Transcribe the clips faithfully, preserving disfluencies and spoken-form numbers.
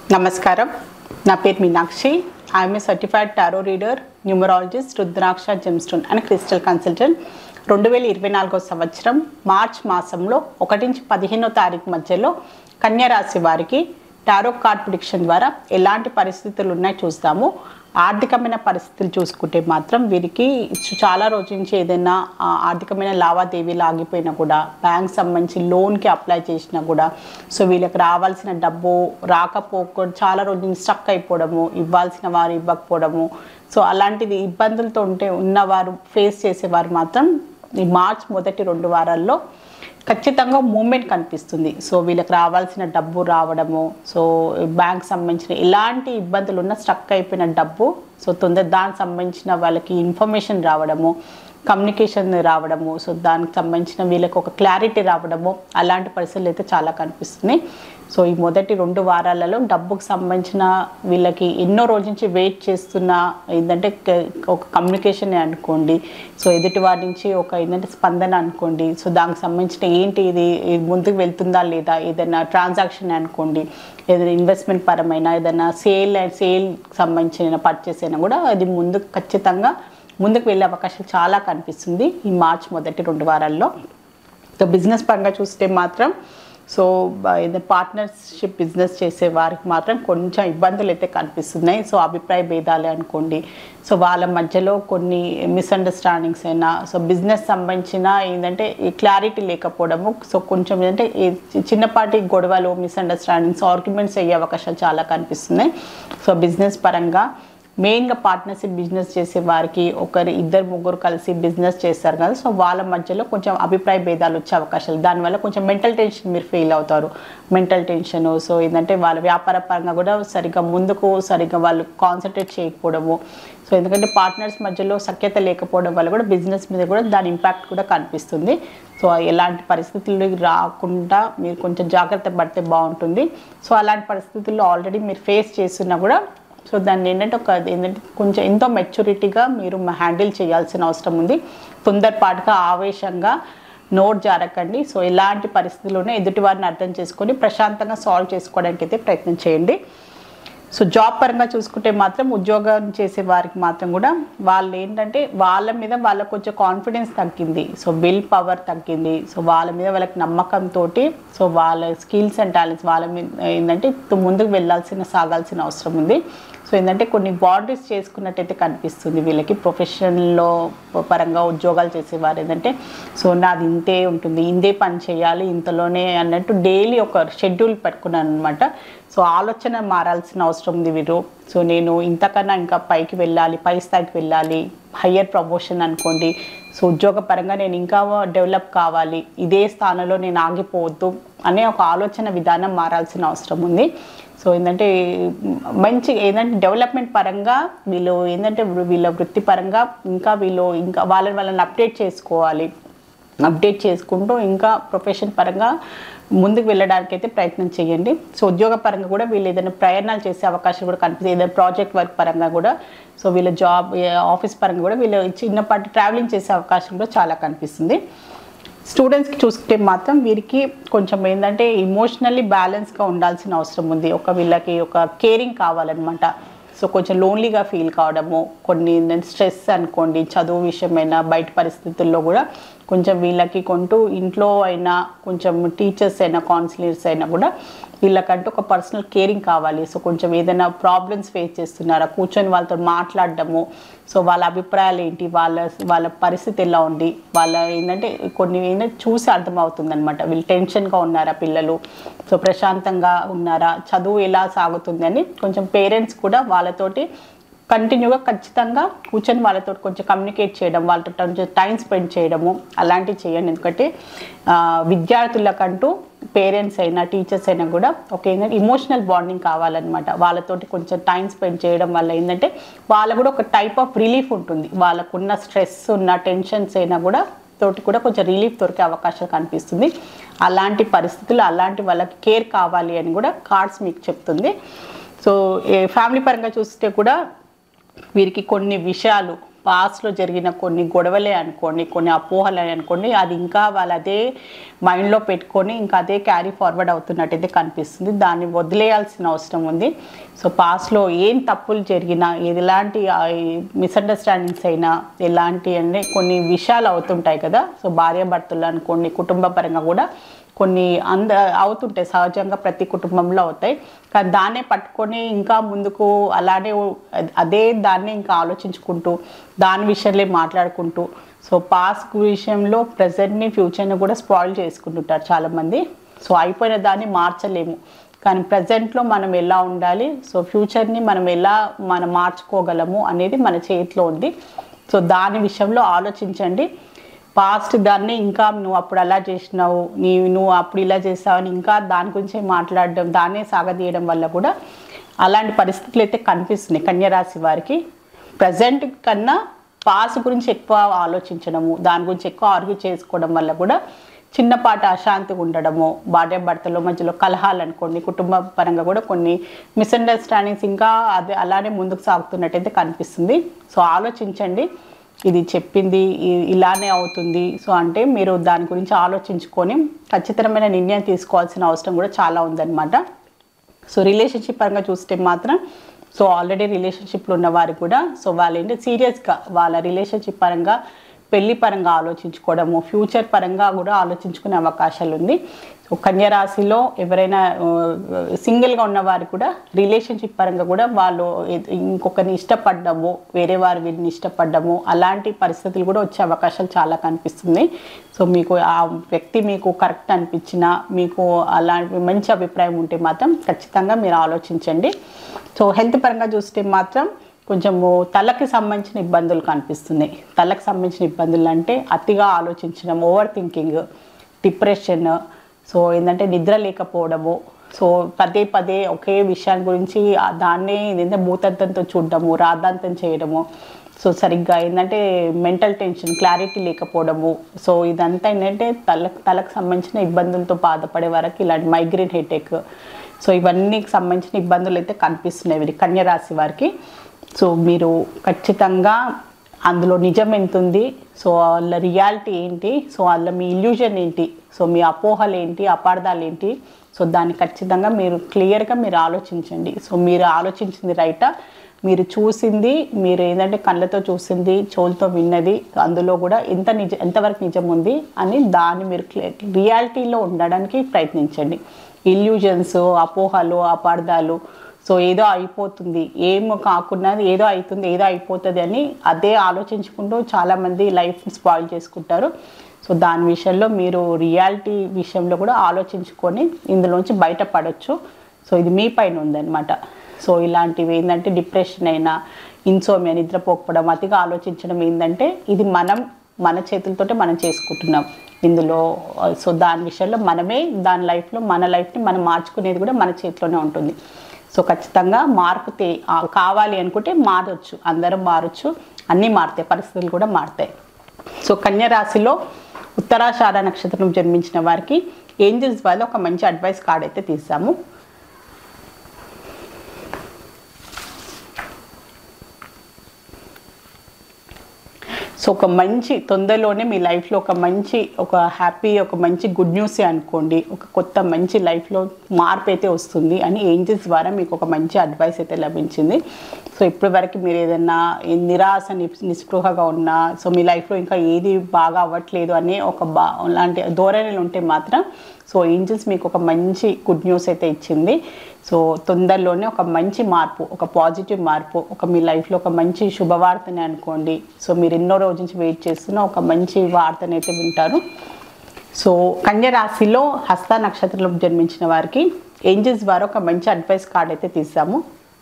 నమస్కారం నా పేరు Meenakshi I am a certified tarot reader numerologist rudraksha gemstone and crystal consultant రెండు వేల ఇరవై నాలుగో సంవత్సరం మార్చ్ మాసంలో ఒకటి నుంచి పదిహేనో తారీఖు మధ్యలో కన్యా రాశి వారికి టారో కార్డ్ ప్రిడిక్షన్ ద్వారా ఎలాంటి పరిస్థితులు ఉన్నాయి చూస్తాము. ఆర్థికమైన పరిస్థితులు చూసుకుంటే మాత్రం వీరికి చాలా రోజుల నుంచి ఏదైనా ఆర్థికమైన లావాదేవీలు ఆగిపోయినా కూడా బ్యాంక్ సంబంధించి లోన్కి అప్లై చేసినా కూడా సో వీళ్ళకి రావాల్సిన డబ్బు రాకపోక చాలా రోజుల నుంచి స్టక్ అయిపోవడము, ఇవ్వాల్సిన వారు ఇవ్వకపోవడము, సో అలాంటిది ఇబ్బందులతో ఉంటే ఉన్నవారు ఫేస్ చేసేవారు మాత్రం ఈ మార్చ్ మొదటి రెండు వారాల్లో ఖచ్చితంగా మూమెంట్ కనిపిస్తుంది. సో వీళ్ళకి రావాల్సిన డబ్బు రావడము, సో బ్యాంక్ సంబంధించిన ఎలాంటి ఇబ్బందులు ఉన్న స్టక్ అయిపోయిన డబ్బు సో తొందర దానికి సంబంధించిన వాళ్ళకి ఇన్ఫర్మేషన్ రావడము, కమ్యూనికేషన్ రావడము, సో దానికి సంబంధించిన వీళ్ళకి ఒక క్లారిటీ రావడము, అలాంటి పరిస్థితులు అయితే చాలా కనిపిస్తున్నాయి. సో ఈ మొదటి రెండు వారాలలో డబ్బుకు సంబంధించిన వీళ్ళకి ఎన్నో రోజు నుంచి వెయిట్ చేస్తున్న ఏంటంటే ఒక కమ్యూనికేషన్ అనుకోండి, సో ఎదుటి వారి నుంచి ఒక ఏంటంటే స్పందన అనుకోండి, సో దానికి సంబంధించిన ఏంటి ఇది ముందుకు వెళ్తుందా లేదా, ఏదైనా ట్రాన్సాక్షన్ అనుకోండి, ఏదైనా ఇన్వెస్ట్మెంట్ పరమైన ఏదైనా సేల్ సేల్ సంబంధించిన పర్చేస్ అయినా కూడా అది ముందుకు ఖచ్చితంగా ముందుకు వెళ్ళే అవకాశం చాలా కనిపిస్తుంది ఈ మార్చ్ మొదటి రెండు వారాల్లో. సో బిజినెస్ పరంగా చూస్తే మాత్రం సో ఏదైనా పార్ట్నర్షిప్ బిజినెస్ చేసే వారికి మాత్రం కొంచెం ఇబ్బందులు అయితే కనిపిస్తున్నాయి. సో అభిప్రాయ భేదాలే అనుకోండి, సో వాళ్ళ మధ్యలో కొన్ని మిస్అండర్స్టాండింగ్స్ అయినా, సో బిజినెస్ సంబంధించిన ఏంటంటే క్లారిటీ లేకపోవడము, సో కొంచెం ఏంటంటే చిన్నపాటి గొడవలు, మిస్అండర్స్టాండింగ్స్, ఆర్గ్యుమెంట్స్ అయ్యే అవకాశాలు చాలా కనిపిస్తున్నాయి. సో బిజినెస్ పరంగా మెయిన్గా పార్ట్నర్షిప్ బిజినెస్ చేసే వారికి ఒకరు ఇద్దరు ముగ్గురు కలిసి బిజినెస్ చేస్తారు కదా, సో వాళ్ళ మధ్యలో కొంచెం అభిప్రాయ భేదాలు వచ్చే అవకాశాలు, దానివల్ల కొంచెం మెంటల్ టెన్షన్ మీరు ఫీల్ అవుతారు. మెంటల్ టెన్షన్ సో ఏంటంటే వాళ్ళ వ్యాపార పరంగా కూడా సరిగ్గా ముందుకు సరిగ్గా వాళ్ళు కాన్సన్ట్రేట్ చేయకపోవడము, సో ఎందుకంటే పార్ట్నర్స్ మధ్యలో సఖ్యత లేకపోవడం వల్ల కూడా బిజినెస్ మీద కూడా దాని ఇంపాక్ట్ కూడా కనిపిస్తుంది. సో ఎలాంటి పరిస్థితులు రాకుండా మీరు కొంచెం జాగ్రత్త పడితే బాగుంటుంది. సో అలాంటి పరిస్థితుల్లో ఆల్రెడీ మీరు ఫేస్ చేస్తున్నా కూడా సో దాన్ని ఏంటంటే ఒక ఏంటంటే కొంచెం ఎంతో మెచ్యూరిటీగా మీరు హ్యాండిల్ చేయాల్సిన అవసరం ఉంది. తొందరపాటుగా ఆవేశంగా నోట్ జారకండి. సో ఎలాంటి పరిస్థితుల్లోనే ఎదుటి వారిని అర్థం చేసుకొని ప్రశాంతంగా సాల్వ్ చేసుకోవడానికి అయితే ప్రయత్నం చేయండి. సో జాబ్ పరంగా చూసుకుంటే మాత్రం ఉద్యోగం చేసే వారికి మాత్రం కూడా వాళ్ళు ఏంటంటే వాళ్ళ మీద వాళ్ళకు కొంచెం కాన్ఫిడెన్స్ తగ్గింది, సో విల్ పవర్ తగ్గింది, సో వాళ్ళ మీద వాళ్ళకి నమ్మకంతో సో వాళ్ళ స్కిల్స్ అండ్ టాలెంట్స్ వాళ్ళ మీద ఏంటంటే ముందుకు వెళ్ళాల్సిన సాగాల్సిన అవసరం ఉంది. సో ఏంటంటే కొన్ని బాండరీస్ చేసుకున్నట్టయితే కనిపిస్తుంది వీళ్ళకి. ప్రొఫెషన్లో పరంగా ఉద్యోగాలు చేసేవారు ఏంటంటే సో నాది ఇంతే ఉంటుంది, ఇంతే పని చేయాలి, ఇంతలోనే అన్నట్టు డైలీ ఒక షెడ్యూల్ పెట్టుకున్నాను అనమాట. సో ఆలోచన మారాల్సిన అవసరం ఉంది వీరు. సో నేను ఇంతకన్నా ఇంకా పైకి వెళ్ళాలి, పై స్థాయికి వెళ్ళాలి, హయ్యర్ ప్రమోషన్ అనుకోండి, సో ఉద్యోగ పరంగా నేను ఇంకా డెవలప్ కావాలి, ఇదే స్థానంలో నేను ఆగిపోవద్దు అనే ఒక ఆలోచన విధానం మారాల్సిన అవసరం ఉంది. సో ఏంటంటే మంచి ఏంటంటే డెవలప్మెంట్ పరంగా వీళ్ళు ఏంటంటే వీళ్ళ వృత్తిపరంగా ఇంకా వీళ్ళు ఇంకా వాళ్ళని వాళ్ళని అప్డేట్ చేసుకోవాలి. అప్డేట్ చేసుకుంటూ ఇంకా ప్రొఫెషన్ పరంగా ముందుకు వెళ్ళడానికి అయితే ప్రయత్నం చేయండి. సో ఉద్యోగ పరంగా కూడా వీళ్ళు ఏదైనా ప్రయాణాలు చేసే అవకాశం కూడా కనిపిస్తుంది. ఏదైనా ప్రాజెక్ట్ వర్క్ పరంగా కూడా సో వీళ్ళ జాబ్ ఆఫీస్ పరంగా కూడా వీళ్ళు చిన్నపాటి ట్రావెలింగ్ చేసే అవకాశం కూడా చాలా కనిపిస్తుంది. స్టూడెంట్స్కి చూసుకుంటే మాత్రం వీరికి కొంచెం ఏంటంటే ఇమోషనల్లీ బ్యాలెన్స్గా ఉండాల్సిన అవసరం ఉంది. ఒక వీళ్ళకి ఒక కేరింగ్ కావాలన్నమాట. సో కొంచెం లోన్లీగా ఫీల్ కావడము, కొన్ని స్ట్రెస్ అనుకోండి, చదువు విషయమైనా బయట పరిస్థితుల్లో కూడా కొంచెం వీళ్ళకి కొంటూ ఇంట్లో అయినా కొంచెం టీచర్స్ అయినా కౌన్సిలర్స్ అయినా కూడా వీళ్ళకంటూ ఒక పర్సనల్ కేరింగ్ కావాలి. సో కొంచెం ఏదైనా ప్రాబ్లమ్స్ ఫేస్ చేస్తున్నారా కూర్చొని వాళ్ళతో మాట్లాడడము, సో వాళ్ళ అభిప్రాయాలు ఏంటి, వాళ్ళ వాళ్ళ పరిస్థితి ఎలా ఉంది, వాళ్ళ ఏంటంటే కొన్ని ఏంటంటే చూసి అర్థమవుతుంది అనమాట. వీళ్ళు టెన్షన్గా ఉన్నారా పిల్లలు, సో ప్రశాంతంగా ఉన్నారా, చదువు ఎలా సాగుతుంది అని కొంచెం పేరెంట్స్ కూడా వాళ్ళతోటి కంటిన్యూగా ఖచ్చితంగా కూర్చొని వాళ్ళతో కొంచెం కమ్యూనికేట్ చేయడం, వాళ్ళతో కొంచెం టైం స్పెండ్ చేయడము అలాంటివి చేయండి. ఎందుకంటే విద్యార్థులకంటూ పేరెంట్స్ అయినా టీచర్స్ అయినా కూడా ఒక ఏంటంటే ఇమోషనల్ బాండింగ్ కావాలన్నమాట. వాళ్ళతోటి కొంచెం టైం స్పెండ్ చేయడం వల్ల ఏంటంటే వాళ్ళకు కూడా ఒక టైప్ ఆఫ్ రిలీఫ్ ఉంటుంది. వాళ్ళకున్న స్ట్రెస్ ఉన్న టెన్షన్స్ అయినా కూడా తోటి కూడా కొంచెం రిలీఫ్ దొరికే అవకాశం కనిపిస్తుంది. అలాంటి పరిస్థితులు అలాంటి వాళ్ళకి కేర్ కావాలి అని కూడా కార్డ్స్ మీకు చెప్తుంది. సో ఫ్యామిలీ పరంగా చూస్తే కూడా వీరికి కొన్ని విషయాలు పాస్ట్లో జరిగిన కొన్ని గొడవలే అనుకోండి, కొన్ని అపోహలే అనుకోండి, అది ఇంకా వాళ్ళు అదే మైండ్లో పెట్టుకొని ఇంకా అదే క్యారీ ఫార్వర్డ్ అవుతున్నట్టయితే కనిపిస్తుంది. దాన్ని వదిలేయాల్సిన అవసరం ఉంది. సో పాస్ట్లో ఏం తప్పులు జరిగినా, ఎలాంటి మిస్అండర్స్టాండింగ్స్ అయినా, ఎలాంటి అంటే కొన్ని విషయాలు అవుతుంటాయి కదా. సో భార్యాభర్తలు అనుకోండి, కుటుంబ పరంగా కూడా కొన్ని అంద అవుతుంటాయి, సహజంగా ప్రతి కుటుంబంలో అవుతాయి. కానీ దాన్నే పట్టుకొని ఇంకా ముందుకు అలానే అదే దాన్ని ఇంకా ఆలోచించుకుంటూ దాని విషయంలో మాట్లాడుకుంటూ సో పాస్ట్ విషయంలో ప్రజెంట్ని ఫ్యూచర్ని కూడా స్పాయిల్ చేసుకుంటుంటారు చాలామంది. సో అయిపోయిన దాన్ని మార్చలేము, కానీ ప్రజెంట్లో మనం ఎలా ఉండాలి, సో ఫ్యూచర్ని మనం ఎలా మనం మార్చుకోగలము అనేది మన చేతిలో ఉంది. సో దాని విషయంలో ఆలోచించండి. పాస్ట్ దాన్ని ఇంకా నువ్వు అప్పుడు అలా చేసినావు, నీ నువ్వు అప్పుడు ఇలా చేసావు అని ఇంకా దాని గురించే మాట్లాడడం, దాన్నే సాగదీయడం వల్ల కూడా అలాంటి పరిస్థితులు అయితే కనిపిస్తున్నాయి కన్యరాశి వారికి. ప్రజెంట్ కన్నా పాస్ట్ గురించి ఎక్కువ ఆలోచించడము, దాని గురించి ఎక్కువ ఆర్గ్యూ చేసుకోవడం వల్ల కూడా చిన్నపాటి అశాంతిగా ఉండడము, భార్యాభర్తల మధ్యలో కలహాలు అనుకోండి, కుటుంబ పరంగా కూడా కొన్ని మిస్అండర్స్టాండింగ్స్ ఇంకా అదే అలానే ముందుకు సాగుతున్నట్టయితే కనిపిస్తుంది. సో ఆలోచించండి, ఇది చెప్పింది ఇలానే అవుతుంది సో అంటే మీరు దాని గురించి ఆలోచించుకొని ఖచ్చితమైన నిర్ణయం తీసుకోవాల్సిన అవసరం కూడా చాలా ఉందన్నమాట. సో రిలేషన్షిప్ పరంగా చూస్తే మాత్రం సో ఆల్రెడీ రిలేషన్షిప్లో ఉన్న వారికి కూడా సో వాళ్ళు ఏంటి సీరియస్గా వాళ్ళ రిలేషన్షిప్ పరంగా పెళ్లి పరంగా ఆలోచించుకోవడము, ఫ్యూచర్ పరంగా కూడా ఆలోచించుకునే అవకాశాలు ఉంది. సో కన్యరాశిలో ఎవరైనా సింగిల్గా ఉన్నవారు కూడా రిలేషన్షిప్ పరంగా కూడా వాళ్ళు ఇంకొకరిని ఇష్టపడ్డము, వేరే వారు వీరిని ఇష్టపడ్డము, అలాంటి పరిస్థితులు కూడా వచ్చే అవకాశాలు చాలా కనిపిస్తుంది. సో మీకు ఆ వ్యక్తి మీకు కరెక్ట్ అనిపించినా, మీకు అలాంటి మంచి అభిప్రాయం ఉంటే మాత్రం ఖచ్చితంగా మీరు ఆలోచించండి. సో హెల్త్ పరంగా చూస్తే మాత్రం కొంచెము తలకి సంబంధించిన ఇబ్బందులు కనిపిస్తున్నాయి. తలకు సంబంధించిన ఇబ్బందులు అంటే అతిగా ఆలోచించడం, ఓవర్ థింకింగ్, డిప్రెషన్, సో ఏంటంటే నిద్ర లేకపోవడము, సో పదే పదే ఒకే విషయాన్ని గురించి దాన్నే ఏంటంటే భూతంతంతో చూడడము, రాద్ధాంతం చేయడము, సో సరిగ్గా ఏంటంటే మెంటల్ టెన్షన్, క్లారిటీ లేకపోవడము, సో ఇదంతా ఏంటంటే తలకు తలకు సంబంధించిన ఇబ్బందులతో బాధపడే వరకు ఇలాంటి మైగ్రేన్ హెడేక్, సో ఇవన్నీకి సంబంధించిన ఇబ్బందులు అయితే కనిపిస్తున్నాయి వీరి కన్యరాశి వారికి. సో మీరు ఖచ్చితంగా అందులో నిజం ఎంత ఉంది, సో వాళ్ళ రియాలిటీ ఏంటి, సో వాళ్ళ మీ ఇల్యూజన్ ఏంటి, సో మీ అపోహలు ఏంటి, అపార్థాలు ఏంటి, సో దాన్ని ఖచ్చితంగా మీరు క్లియర్గా మీరు ఆలోచించండి. సో మీరు ఆలోచించింది రైటా, మీరు చూసింది, మీరు ఏంటంటే కళ్ళతో చూసింది, చెవులతో విన్నది, అందులో కూడా ఎంత నిజ ఎంతవరకు నిజం ఉంది అని దాన్ని మీరు రియాలిటీలో ఉండడానికి ప్రయత్నించండి. ఇల్యూజన్స్, అపోహలు, అపార్థాలు, సో ఏదో అయిపోతుంది, ఏమో కాకుండా ఏదో అవుతుంది, ఏదో అయిపోతుంది అని అదే ఆలోచించుకుంటూ చాలామంది లైఫ్ని స్పాయిల్ చేసుకుంటారు. సో దాని విషయంలో మీరు రియాలిటీ విషయంలో కూడా ఆలోచించుకొని ఇందులోంచి బయటపడవచ్చు. సో ఇది మీ పైన ఉందన్నమాట. సో ఇలాంటివి ఏంటంటే డిప్రెషన్ అయినా, ఇన్సోమియా, నిద్రపోకపోవడం, అతిగా ఆలోచించడం ఏంటంటే ఇది మనం మన చేతులతోటే మనం చేసుకుంటున్నాం ఇందులో. సో దాని విషయంలో మనమే దాని లైఫ్లో మన లైఫ్ని మనం మార్చుకునేది కూడా మన చేతిలోనే ఉంటుంది. సో ఖచ్చితంగా మార్పు తే కావాలి అనుకుంటే మారచ్చు, అందరం మారచ్చు, అన్నీ మారుతాయి, పరిస్థితులు కూడా మారుతాయి. సో కన్యరాశిలో ఉత్తరాషాఢ నక్షత్రం జన్మించిన వారికి ఏంజల్స్ వాళ్ళు ఒక మంచి అడ్వైస్ కార్డ్ అయితే తీసాము. సో ఒక మంచి తొందరలోనే మీ లైఫ్లో ఒక మంచి ఒక హ్యాపీ ఒక మంచి గుడ్ న్యూసే అనుకోండి, ఒక కొత్త మంచి లైఫ్లో మార్పు అయితే వస్తుంది అని ఏంజల్స్ ద్వారా మీకు ఒక మంచి అడ్వైస్ అయితే లభించింది. సో ఇప్పటి వరకు మీరు ఏదైనా నిరాశ నిస్పృహగా ఉన్నా, సో మీ లైఫ్లో ఇంకా ఏది బాగా అవ్వట్లేదు అనే ఒక బా లాంటి ధోరణిలు ఉంటే మాత్రం సో ఏంజల్స్ మీకు ఒక మంచి గుడ్ న్యూస్ అయితే ఇచ్చింది. సో తొందరలోనే ఒక మంచి మార్పు, ఒక పాజిటివ్ మార్పు, ఒక మీ లైఫ్లో ఒక మంచి శుభవార్తని అనుకోండి. సో మీరు ఎన్నో రోజు నుంచి వెయిట్ చేస్తున్న ఒక మంచి వార్తని అయితే వింటారు. సో కన్య రాశిలో హస్త నక్షత్రంలో జన్మించిన వారికి ఏంజల్స్ ద్వారా ఒక మంచి అడ్వైస్ కార్డ్ అయితే తీసాము.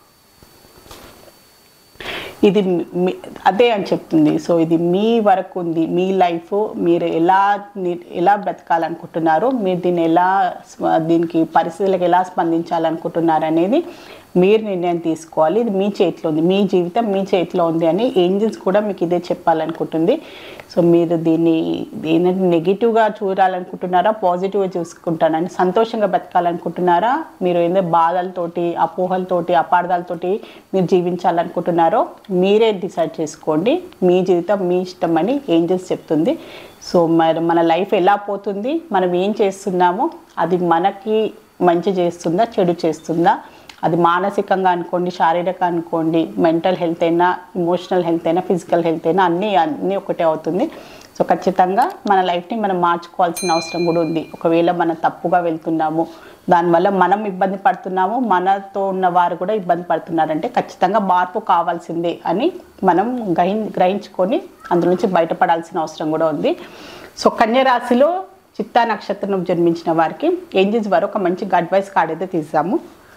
ఇది అదే అని చెప్తుంది. సో ఇది మీ వరకు ఉంది, మీ లైఫ్ మీరు ఎలా ఎలా బ్రతకాలనుకుంటున్నారు, మీరు దీన్ని ఎలా దీనికి పరిస్థితులకు ఎలా స్పందించాలనుకుంటున్నారు అనేది మీరు నిర్ణయం తీసుకోవాలి. ఇది మీ చేతిలో ఉంది, మీ జీవితం మీ చేతిలో ఉంది అని ఏంజల్స్ కూడా మీకు ఇదే చెప్పాలనుకుంటుంది. సో మీరు దీన్ని దీన్ని నెగిటివ్గా చూడాలనుకుంటున్నారా, పాజిటివ్గా చూసుకుంటానని, సంతోషంగా బతకాలనుకుంటున్నారా, మీరు ఏదో బాధలతోటి అపోహలతోటి అపార్థాలతోటి మీరు జీవించాలనుకుంటున్నారో మీరే డిసైడ్ చేసుకోండి. మీ జీవితం మీ ఇష్టం అని ఏంజల్స్ చెప్తుంది. సో మరి మన లైఫ్ ఎలా పోతుంది, మనం ఏం చేస్తున్నామో అది మనకి మంచి చేస్తుందా చెడు చేస్తుందా, అది మానసికంగా అనుకోండి, శారీరక అనుకోండి, మెంటల్ హెల్త్ అయినా, ఇమోషనల్ హెల్త్ అయినా, ఫిజికల్ హెల్త్ అయినా అన్నీ అన్నీ ఒకటే అవుతుంది. సో ఖచ్చితంగా మన లైఫ్ని మనం మార్చుకోవాల్సిన అవసరం కూడా ఉంది. ఒకవేళ మనం తప్పుగా వెళ్తున్నాము, దానివల్ల మనం ఇబ్బంది పడుతున్నాము, మనతో ఉన్న వారు కూడా ఇబ్బంది పడుతున్నారంటే ఖచ్చితంగా మార్పు కావాల్సిందే అని మనం గ్రహి గ్రహించుకొని అందులో నుంచి బయటపడాల్సిన అవసరం కూడా ఉంది. సో కన్య రాశిలో చిత్తా నక్షత్రం జన్మించిన వారికి ఏంజల్స్ వారు ఒక మంచి అడ్వైస్ కార్డ్ అయితే తీసాము.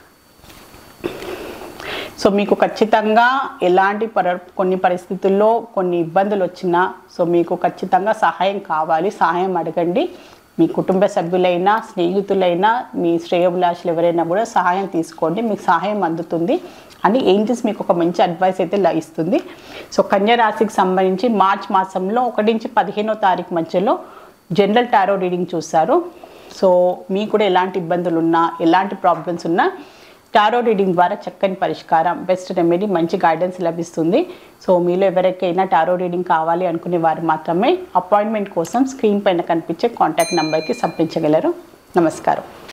సో మీకు ఖచ్చితంగా ఎలాంటి పర కొన్ని పరిస్థితుల్లో కొన్ని ఇబ్బందులు వచ్చినా సో మీకు ఖచ్చితంగా సహాయం కావాలి, సహాయం అడగండి. మీ కుటుంబ సభ్యులైనా, స్నేహితులైనా, మీ శ్రేయోభిలాషులు ఎవరైనా కూడా సహాయం తీసుకోండి, మీకు సహాయం అందుతుంది అని ఏంజల్స్ మీకు ఒక మంచి అడ్వైస్ అయితే ఇస్తుంది. సో కన్య రాశికి సంబంధించి మార్చ్ మాసంలో ఒకటి నుంచి పదిహేనో తారీఖు మధ్యలో జనరల్ టారో రీడింగ్ చూస్తారు. సో మీకు కూడా ఎలాంటి ఇబ్బందులు ఉన్నా, ఎలాంటి ప్రాబ్లమ్స్ ఉన్నా టారో రీడింగ్ ద్వారా చక్కని పరిష్కారం, బెస్ట్ రెమెడీ, మంచి గైడెన్స్ లభిస్తుంది. సో మీలో ఎవరికైనా టారో రీడింగ్ కావాలి అనుకునే వారు మాత్రమే అపాయింట్మెంట్ కోసం స్క్రీన్ పైన కనిపించే కాంటాక్ట్ నెంబర్కి సంప్రదించగలరు. నమస్కారం.